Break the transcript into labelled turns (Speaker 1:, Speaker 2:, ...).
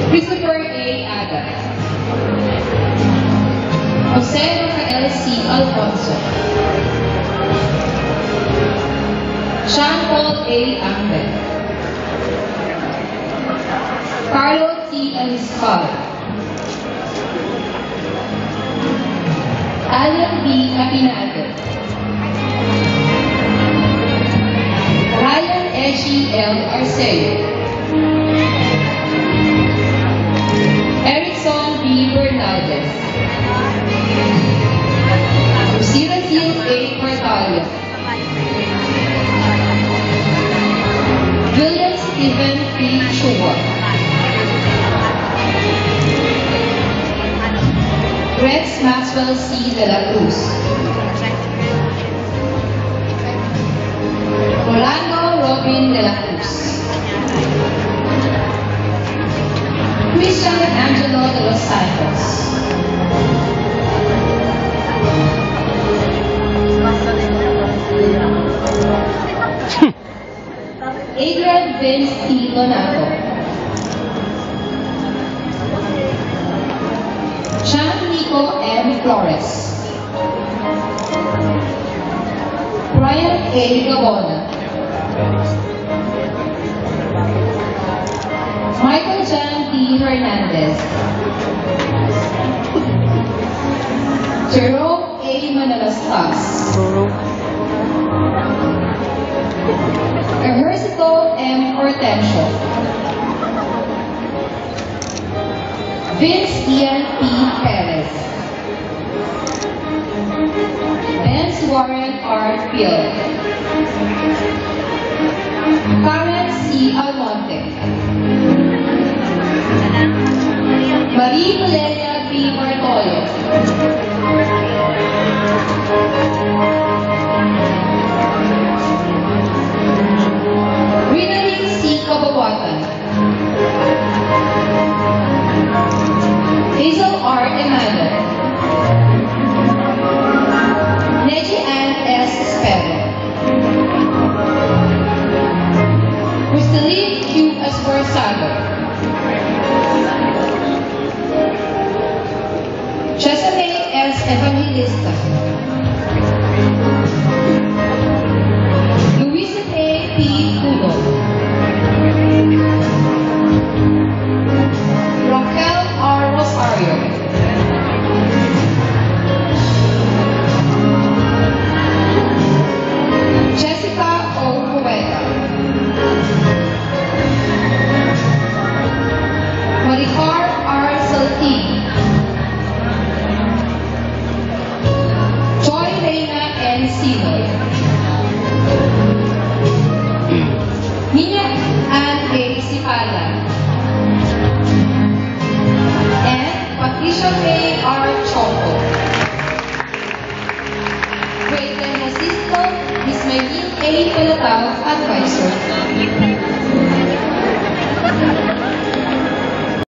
Speaker 1: Christopher A. Adams, Jose Rafael C. Alfonso, Sean Paul A. Angel, Carlo T. Aliscal, Alan B. Apinado, Ryan Eshi L. Arceo, Erickson B. Bernaldez, Lucila Gil A. Cortalia, William Stephen P. Chua, Rex Maxwell C. De La Cruz, Rolando Robin De La Cruz, Christian Angelo De Los Santos, Adrian Vince T. Donato, Sean Nico M. Flores, Brian A. Gabona, Michael Jan D. Hernandez, Jerome A. Manalastas, Ejercito M. Hortensio, Vince Ian P. Perez, Benz Warren R. Field, Karen C. Almonte, Marie Valeria B. Martolo, Rinalyn C. Kabawatan, Hazel R. Emanuel, Neji Ann S. Espero, Cristaline Q. Esforzado, Chesame S. Evangelista, Luisa A. P. Puno, Raquel R. Rosario, Jessica O. Cueta, Maricar R. Saltin, Joy Reina N. Sino, Nina Ann A. Sipala, and Patricia May R. Choco. Great assistant, Miss Maylene A. Palatao, Advisor.